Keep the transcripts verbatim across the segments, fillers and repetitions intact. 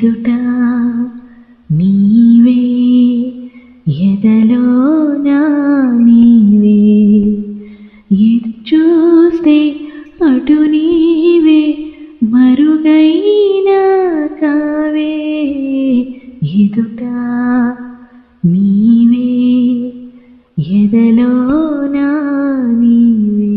ఎదుట నీవే ఎదలోన నీవే ఎదు చూస్తే అటు నీవే మరుగైనా కావే ఎదుట నీవే ఎదలోన నీవే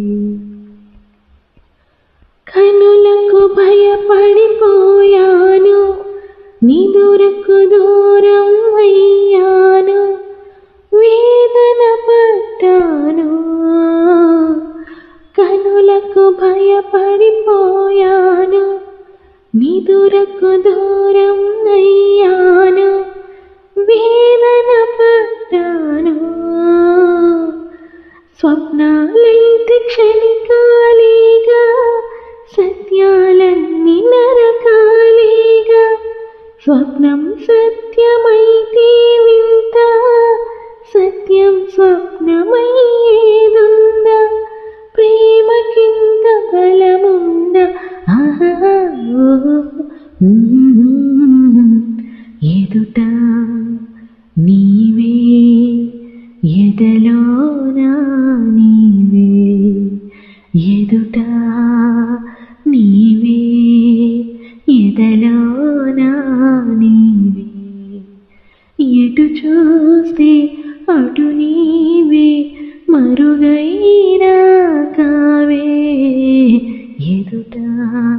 కనులకు భయపడిపోయాను నిదురకు దూరం అయ్యాను వేదన పడ్డాను కనులకు భయపడిపోయాను నిదురకు దూరం అయ్యాను వేదన పడ్డాను స్వప్నాలైతే క్షణికాలేగా సత్యాలన్నీ నరకాలేగా స్వప్నం సత్యమైతే వింత సత్యం స్వప్నమయ్యేదుందా ప్రేమకింత బలముందా ఆహా ఎదుట నీవే ఎదలోన నీవే ఎదుట నీవే ఎదలోన నీవే ఎటు చూస్తే అటు నీవే మరుగైనా కావే ఎదుట